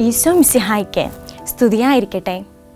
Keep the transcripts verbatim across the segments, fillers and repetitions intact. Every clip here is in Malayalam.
ഈശോ മിശിഹായ്ക്ക് സ്തുതിയായിരിക്കട്ടെ.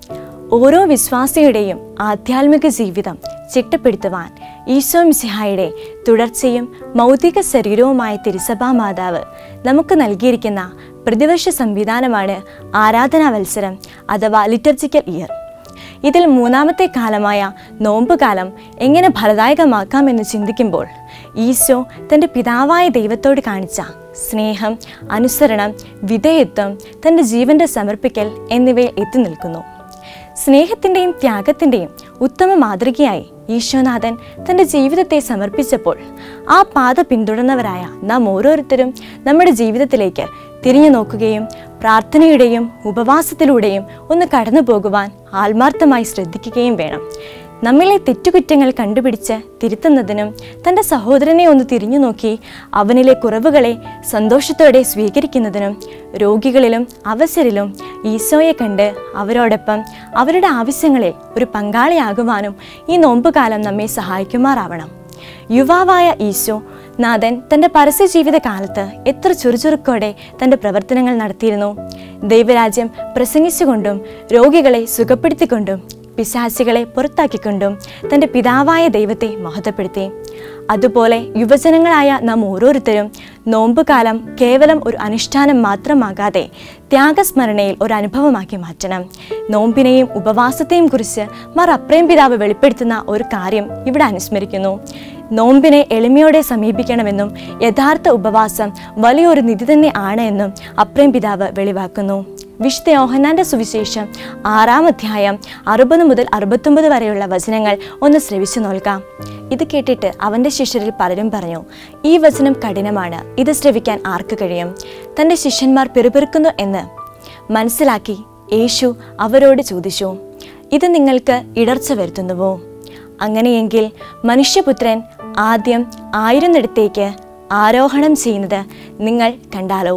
ഓരോ വിശ്വാസിയുടെയും ആധ്യാത്മിക ജീവിതം ചിട്ടപ്പെടുത്തുവാൻ ഈശോ മിശിഹായുടെ തുടർച്ചയും മൗതിക ശരീരവുമായ തിരുസഭാ മാതാവ് നമുക്ക് നൽകിയിരിക്കുന്ന പ്രതിവർഷ സംവിധാനമാണ് ആരാധനാ വത്സരം അഥവാ ലിറ്റർജിക്കൽ ഇയർ. ഇതിൽ മൂന്നാമത്തെ കാലമായ നോമ്പുകാലം എങ്ങനെ ഫലദായകമാക്കാമെന്ന് ചിന്തിക്കുമ്പോൾ ഈശോ തൻ്റെ പിതാവായ ദൈവത്തോട് കാണിച്ച സ്നേഹം, അനുസരണം, വിധേയത്വം, തൻ്റെ ജീവൻ്റെ സമർപ്പിക്കൽ എന്നിവയിൽ എത്തി നിൽക്കുന്നു. സ്നേഹത്തിൻ്റെയും ത്യാഗത്തിൻ്റെയും ഉത്തമ മാതൃകയായി ഈശോനാഥൻ തൻ്റെ ജീവിതത്തെ സമർപ്പിച്ചപ്പോൾ ആ പാത പിന്തുടർന്നവരായ നാം ഓരോരുത്തരും നമ്മുടെ ജീവിതത്തിലേക്ക് തിരിഞ്ഞു നോക്കുകയും പ്രാർത്ഥനയുടെയും ഉപവാസത്തിലൂടെയും ഒന്ന് കടന്നു പോകുവാൻ ആത്മാർത്ഥമായി ശ്രദ്ധിക്കുകയും വേണം. നമ്മിലെ തെറ്റുകുറ്റങ്ങൾ കണ്ടുപിടിച്ച് തിരുത്തുന്നതിനും തൻ്റെ സഹോദരനെ ഒന്ന് തിരിഞ്ഞു നോക്കി അവനിലെ കുറവുകളെ സന്തോഷത്തോടെ സ്വീകരിക്കുന്നതിനും രോഗികളിലും അവസരിലും ഈശോയെ കണ്ട് അവരോടൊപ്പം അവരുടെ ആവശ്യങ്ങളിൽ ഒരു പങ്കാളിയാകുവാനും ഈ നോമ്പുകാലം നമ്മെ സഹായിക്കുമാറാവണം. യുവാവായ ഈശോ നാഥൻ തൻ്റെ പരസ്യ ജീവിത കാലത്ത് എത്ര ചുറുചുറുക്കോടെ തൻ്റെ പ്രവർത്തനങ്ങൾ നടത്തിയിരുന്നു. ദൈവരാജ്യം പ്രസംഗിച്ചുകൊണ്ടും രോഗികളെ സുഖപ്പെടുത്തിക്കൊണ്ടും പിശാചികളെ പുറത്താക്കിക്കൊണ്ടും തൻ്റെ പിതാവായ ദൈവത്തെ മഹത്വപ്പെടുത്തി. അതുപോലെ യുവജനങ്ങളായ നാം ഓരോരുത്തരും നോമ്പുകാലം കേവലം ഒരു അനുഷ്ഠാനം മാത്രമാകാതെ ത്യാഗസ്മരണയിൽ ഒരു അനുഭവമാക്കി മാറ്റണം. നോമ്പിനെയും ഉപവാസത്തെയും കുറിച്ച് മാർ അപ്രേം പിതാവ് വെളിപ്പെടുത്തുന്ന ഒരു കാര്യം ഇവിടെ അനുസ്മരിക്കുന്നു. നോമ്പിനെ എളിമയോടെ സമീപിക്കണമെന്നും യഥാർത്ഥ ഉപവാസം വലിയൊരു നിധി തന്നെ ആണ് എന്നും അപ്രേം പിതാവ് വെളിവാക്കുന്നു. വിശുദ്ധ യോഹന്നാന്റെ സുവിശേഷം ആറാം അധ്യായം അറുപത് മുതൽ അറുപത്തൊമ്പത് വരെയുള്ള വചനങ്ങൾ ഒന്ന് ശ്രവിച്ചു നോക്കാം. ഇത് കേട്ടിട്ട് അവൻ്റെ ശിഷ്യരിൽ പലരും പറഞ്ഞു, ഈ വചനം കഠിനമാണ്, ഇത് ശ്രവിക്കാൻ ആർക്ക് കഴിയും? തൻ്റെ ശിഷ്യന്മാർ പിറുപിറുക്കുന്നു എന്ന് മനസ്സിലാക്കി യേശു അവരോട് ചോദിച്ചു, ഇത് നിങ്ങൾക്ക് ഇടർച്ച വരുത്തുന്നുവോ? അങ്ങനെയെങ്കിൽ മനുഷ്യപുത്രൻ ആദ്യം ആയിരുന്നിടത്തേക്ക് ആരോഹണം ചെയ്യുന്നത് നിങ്ങൾ കണ്ടാലോ?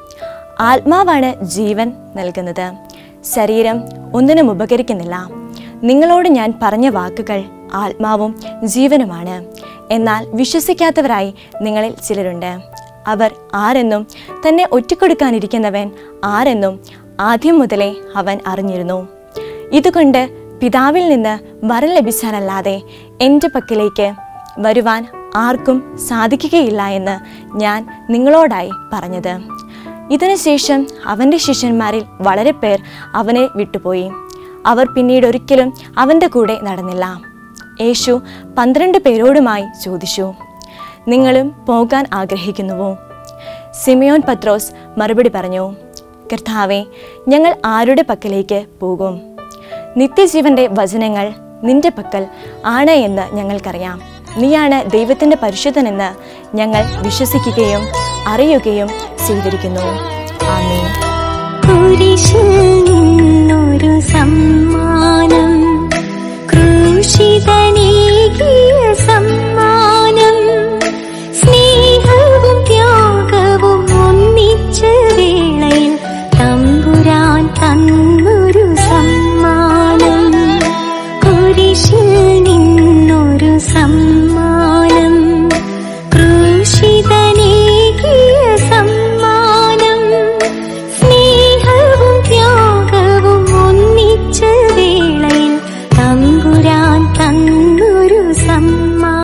ആത്മാവാണ് ജീവൻ നൽകുന്നത്, ശരീരം ഒന്നിനും ഉപകരിക്കുന്നില്ല. നിങ്ങളോട് ഞാൻ പറഞ്ഞ വാക്കുകൾ ആത്മാവും ജീവനുമാണ്. എന്നാൽ വിശ്വസിക്കാത്തവരായി നിങ്ങളിൽ ചിലരുണ്ട്. അവർ ആരെന്നും തന്നെ ഒറ്റിക്കൊടുക്കാനിരിക്കുന്നവൻ ആരെന്നും ആദ്യം മുതലേ അവൻ അറിഞ്ഞിരുന്നു. ഇതുകൊണ്ട് പിതാവിൽ നിന്ന് വരം ലഭിച്ചാലല്ലാതെ എൻ്റെ പക്കലേക്ക് വരുവാൻ ആർക്കും സാധിക്കുകയില്ല എന്ന് ഞാൻ നിങ്ങളോടായി പറഞ്ഞത്. ഇതിനുശേഷം അവൻ്റെ ശിഷ്യന്മാരിൽ വളരെ പേർ അവനെ വിട്ടുപോയി. അവർ പിന്നീട് ഒരിക്കലും അവൻ്റെ കൂടെ നടന്നില്ല. യേശു പന്ത്രണ്ട് പേരോടുമായി ചോദിച്ചു, നിങ്ങളും പോകാൻ ആഗ്രഹിക്കുന്നുവോ? സിമിയോൻ പത്രോസ് മറുപടി പറഞ്ഞു, കർത്താവേ, ഞങ്ങൾ ആരുടെ പക്കലേക്ക് പോകും? നിത്യജീവന്റെ വചനങ്ങൾ നിന്റെ പക്കൽ ആണ് എന്ന് ഞങ്ങൾക്കറിയാം. നീയാണ് ദൈവത്തിൻ്റെ പരിശുദ്ധനെന്ന് ഞങ്ങൾ വിശ്വസിക്കുകയും അറിയുകയും ചെയ്തിരിക്കുന്നു. ആമേൻ. കുരിശിൽ നിന്നൊരു സമ്മാനം, ക്രൂശിതനേകിയ സമ്മാനം.